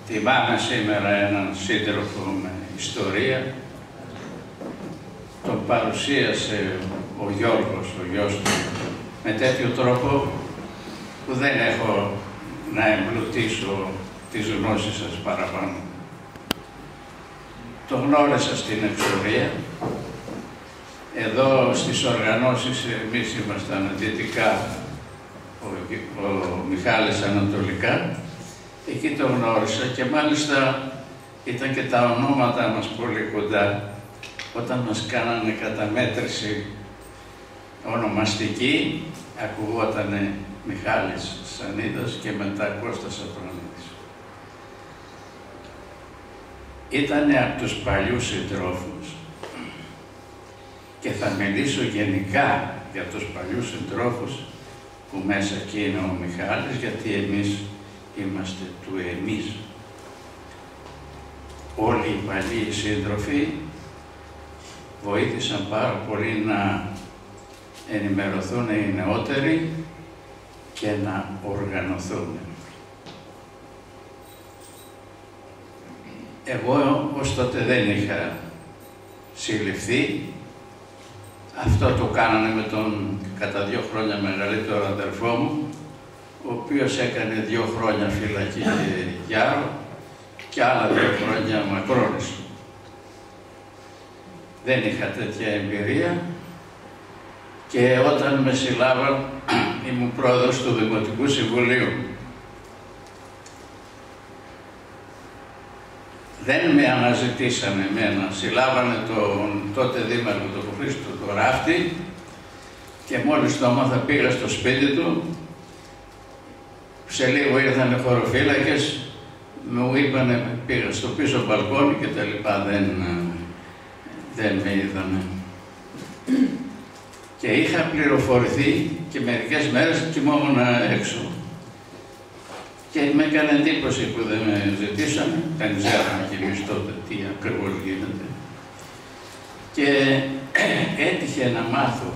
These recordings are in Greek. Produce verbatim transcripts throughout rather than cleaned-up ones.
Τιμάμε σήμερα έναν σύντροφο με ιστορία. Τον παρουσίασε ο Γιώργος, ο γιος του, με τέτοιο τρόπο που δεν έχω να εμπλουτίσω τις γνώσεις σας παραπάνω. Το γνώρισα στην εξορία. Εδώ στις οργανώσεις εμείς ήμασταν δυτικά, ο, ο Μιχάλης ανατολικά. Εκεί το γνώρισα και μάλιστα ήταν και τα ονόματα μας πολύ κοντά. Όταν μας κάνανε καταμέτρηση ονομαστική, ακουγότανε Μιχάλης Σανίδας και μετά Κώστας Απρονίδης. Ήτανε από τους παλιούς συντρόφους και θα μιλήσω γενικά για τους παλιούς συντρόφους που μέσα εκεί είναι ο Μιχάλης, γιατί εμείς είμαστε του εμείς. Όλοι οι παλιοί σύντροφοι βοήθησαν πάρα πολύ να ενημερωθούν οι νεότεροι και να οργανωθούν. Εγώ ως τότε δεν είχα συλληφθεί. Αυτό το κάνανε με τον κατά δύο χρόνια μεγαλύτερο αδερφό μου, ο οποίος έκανε δύο χρόνια φυλακή και Γιάρο και άλλα δύο χρόνια Μακρόνησο. Δεν είχα τέτοια εμπειρία και όταν με συλλάβαν ήμουν πρόεδρος του Δημοτικού Συμβουλίου. Δεν με αναζητήσανε εμένα, συλλάβανε τον τότε δήμαρχο του Χρήστο, το Ράφτη, και μόλις το έμαθα πήγα στο σπίτι του. Σε λίγο ήρθανε χωροφύλακες, μου είπανε, πήγα στο πίσω μπαλκόνι και τα λοιπά, δεν, δεν με είδανε. Και είχα πληροφορηθεί και μερικές μέρες κοιμόμουν έξω. Και με έκανε εντύπωση που δεν με ζητήσανε, δεν ξέραμε κι εμείς τότε τι ακριβώς γίνεται. Και έτυχε να μάθω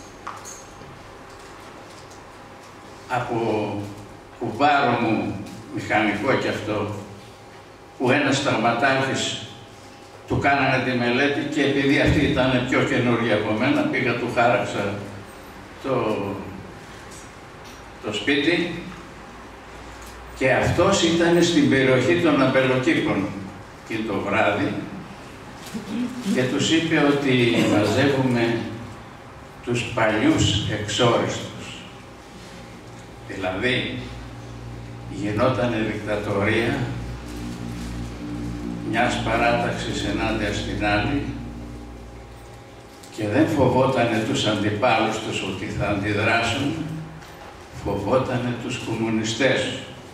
από κουμπάρο μου, μηχανικό κι αυτό, που ένας σταγματάρχης του κάνανε τη μελέτη και επειδή αυτή ήταν πιο καινούργια από μένα, πήγα, του χάραξα το, το σπίτι και αυτός ήταν στην περιοχή των Αμπελοκήπων και το βράδυ και τους είπε ότι μαζεύουμε τους παλιούς εξόριστους. Δηλαδή, γινότανε δικτατορία μιας παράταξης ενάντια στην άλλη και δεν φοβότανε τους αντιπάλους τους ότι θα αντιδράσουν, φοβότανε τους κομμουνιστές.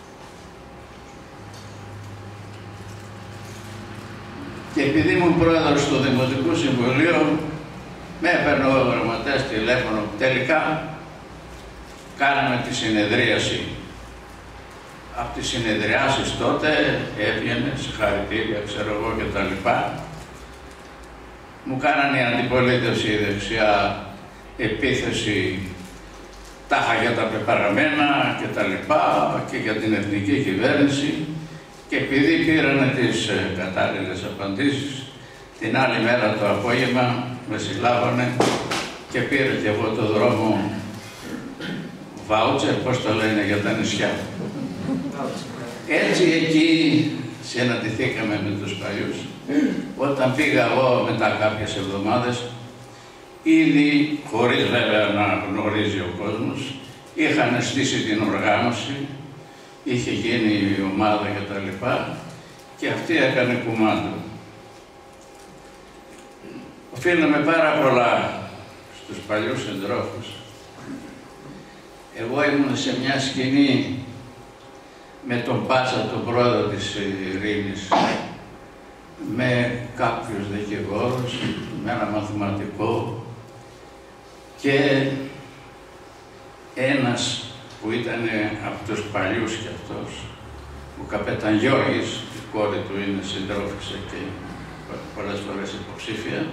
Και επειδή ήμουν πρόεδρος του Δημοτικού Συμβουλίου, με έπαιρνε ο γραμματέας τηλέφωνο. Τελικά κάναμε τη συνεδρίαση. Από τις συνεδριάσεις τότε έβγαινε συγχαρητήρια, ξέρω εγώ και τα λοιπά. Μου κάνανε η αντιπολίτευση η δεξιά επίθεση τάχα για τα πεπραγμένα και τα λοιπά και για την εθνική κυβέρνηση. Και επειδή πήρανε τις ε, κατάλληλες απαντήσεις, την άλλη μέρα το απόγευμα με συλλάβανε και πήρα και εγώ το δρόμο βάουτσερ, πώς το λένε, για τα νησιά. Έτσι εκεί συναντηθήκαμε με τους παλιούς. Όταν πήγα εγώ μετά κάποιες εβδομάδες, ήδη, χωρίς βέβαια να γνωρίζει ο κόσμος, είχαν στήσει την οργάνωση, είχε γίνει η ομάδα και τα λοιπά και αυτή έκανε κουμάντο. Οφείλαμε πάρα πολλά στους παλιούς συντρόφους. Εγώ ήμουν σε μια σκηνή με τον Πάτσα, τον πρόεδρο της Ειρήνης, με κάποιους δικηγόρους, με ένα μαθηματικό και ένας που ήταν από τους παλιούς κι αυτός, ο Καπετάν Γιώργης, η κόρη του είναι συντρόφισσα και πολλές φορές υποψήφια,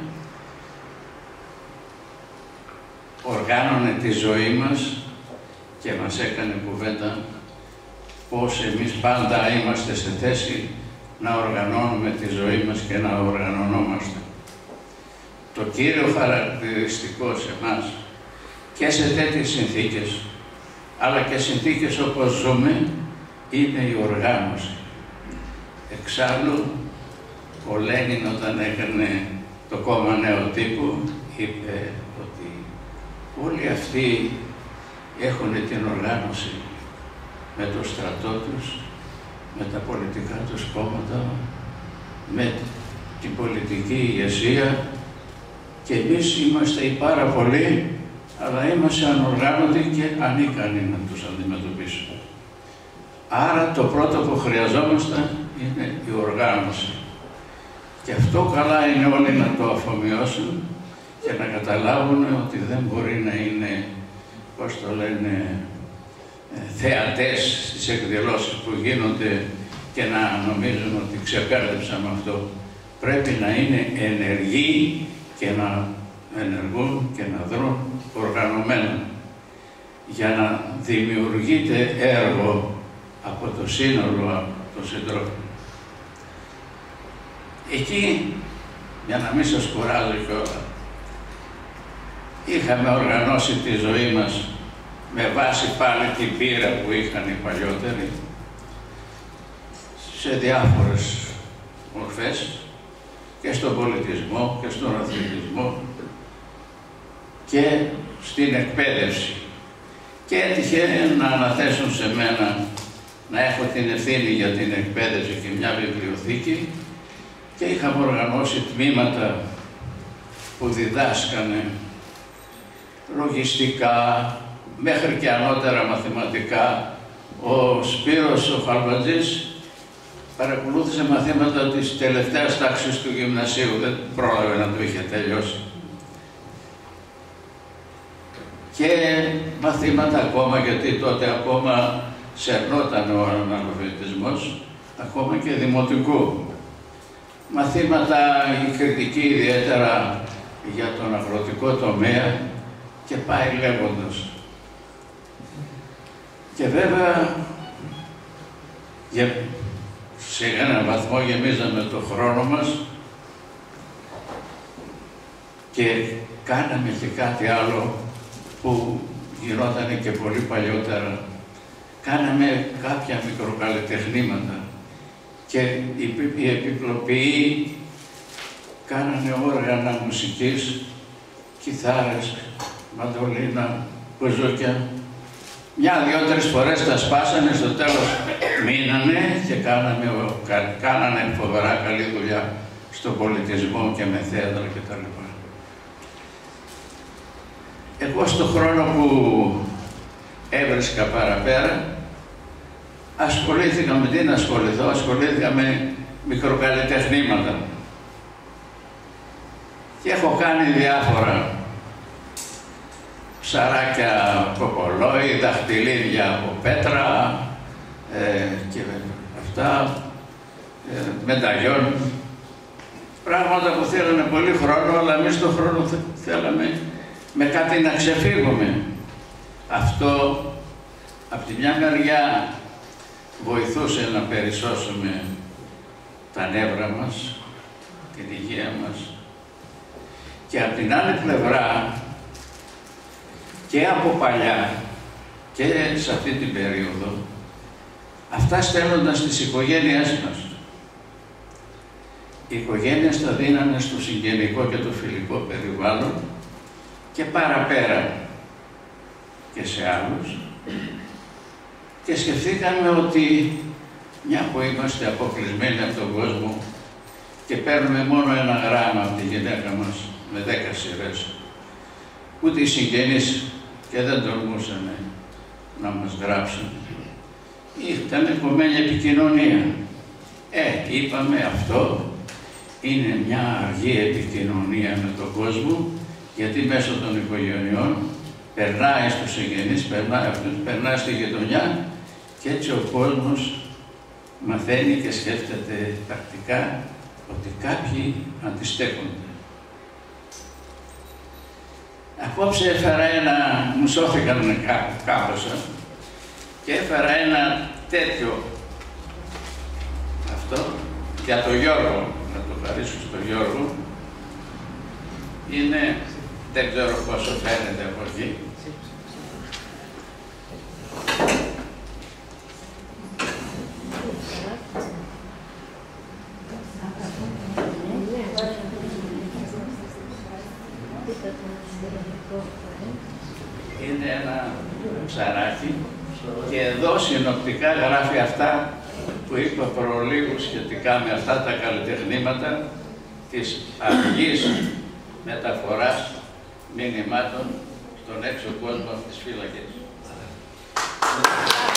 οργάνωνε τη ζωή μας και μας έκανε κουβέντα πως εμείς πάντα είμαστε σε θέση να οργανώνουμε τη ζωή μας και να οργανωνόμαστε. Το κύριο χαρακτηριστικό σε εμάς και σε τέτοιες συνθήκες, αλλά και συνθήκες όπως ζούμε, είναι η οργάνωση. Εξάλλου, ο Λένιν όταν έκανε το κόμμα Νέο Τύπου, είπε ότι όλοι αυτοί έχουν την οργάνωση με το στρατό τους, με τα πολιτικά τους κόμματα, με την πολιτική ηγεσία, και εμείς είμαστε οι πάρα πολλοί, αλλά είμαστε ανοργάνωτοι και ανίκανοι να τους αντιμετωπίσουμε. Άρα το πρώτο που χρειαζόμαστε είναι η οργάνωση. Και αυτό καλά είναι όλοι να το αφομοιώσουν και να καταλάβουν ότι δεν μπορεί να είναι, πώς το λένε, θεατές στις εκδηλώσεις που γίνονται και να νομίζουν ότι ξεπέρδεψαμε αυτό. Πρέπει να είναι ενεργοί και να ενεργούν και να δρουν οργανωμένα για να δημιουργείται έργο από το σύνολο των συντρόφων. Εκεί, για να μην σας κουράζω κιόλα, είχαμε οργανώσει τη ζωή μας με βάση πάλι την πείρα που είχαν οι παλιότεροι σε διάφορες μορφές, και στον πολιτισμό και στον αθλητισμό και στην εκπαίδευση. Και έτυχε να αναθέσουν σε μένα να έχω την ευθύνη για την εκπαίδευση και μια βιβλιοθήκη, και είχαμε οργανώσει τμήματα που διδάσκανε λογιστικά, μέχρι και ανώτερα μαθηματικά. Ο Σπύρος ο Χαλβατζής παρακολούθησε μαθήματα της τελευταίας τάξης του γυμνασίου, δεν πρόλαβε να το είχε τελειώσει. Και μαθήματα ακόμα, γιατί τότε ακόμα σερνόταν ο αναλφαβητισμός, ακόμα και δημοτικού. Μαθήματα, η κριτική ιδιαίτερα για τον αγροτικό τομέα, και πάει λέγοντας. Και βέβαια, σε έναν βαθμό γεμίζαμε το χρόνο μας και κάναμε και κάτι άλλο που γινόταν και πολύ παλιότερα. Κάναμε κάποια μικροκαλλιτεχνήματα και οι επιπλοποιοί κάνανε όργανα μουσικής, κιθάρες, μαντολίνα, μπουζούκια. Μια, δύο, τρεις φορές τα σπάσανε, στο τέλος μείνανε και κάνανε, κάνανε φοβερά καλή δουλειά στον πολιτισμό και με θέατρα κτλ. Εγώ στον χρόνο που έβρισκα παραπέρα, ασχολήθηκα με τι να ασχοληθώ, ασχολήθηκα με μικροκαλλιτεχνήματα. Και έχω κάνει διάφορα. Ψαράκια από κολόι, δαχτυλίδια από πέτρα ε, και αυτά, ε, μεταγιών. Πράγματα που θέλανε πολύ χρόνο, αλλά εμείς τον χρόνο θέλαμε με κάτι να ξεφύγουμε. Αυτό, από τη μια μεριά, βοηθούσε να περισσώσουμε τα νεύρα μας, την υγεία μας, και από την άλλη πλευρά, και από παλιά και σε αυτή την περίοδο, αυτά στέλνονταν στις οικογένειές μας. Οι οικογένειες τα δίνανε στο συγγενικό και το φιλικό περιβάλλον και παραπέρα και σε άλλους, και σκεφτήκαμε ότι μια που είμαστε αποκλεισμένοι από τον κόσμο και παίρνουμε μόνο ένα γράμμα από τη γυναίκα μας με δέκα σειρές, ούτε οι συγγενείς και δεν τολμούσαν να μας γράψουν. Ήταν κομμένη επικοινωνία. Ε, είπαμε αυτό είναι μια αργή επικοινωνία με τον κόσμο, γιατί μέσω των οικογενειών περνάει στους συγγενείς, περνάει αυτούς, περνάει στη γειτονιά, και έτσι ο κόσμος μαθαίνει και σκέφτεται τακτικά ότι κάποιοι αντιστέκονται. Απόψε έφερα ένα, μου σώθηκαν κάπως, και έφερα ένα τέτοιο αυτό για τον Γιώργο, να το χαρίσω στον Γιώργο, είναι, δεν ξέρω πόσο φαίνεται από εκεί. Είναι ένα ψαράκι και εδώ συνοπτικά γράφει αυτά που είπα προλίγου σχετικά με αυτά τα καλλιτεχνήματα της αργής μεταφοράς μηνυμάτων στον έξω κόσμο από τις φύλακες.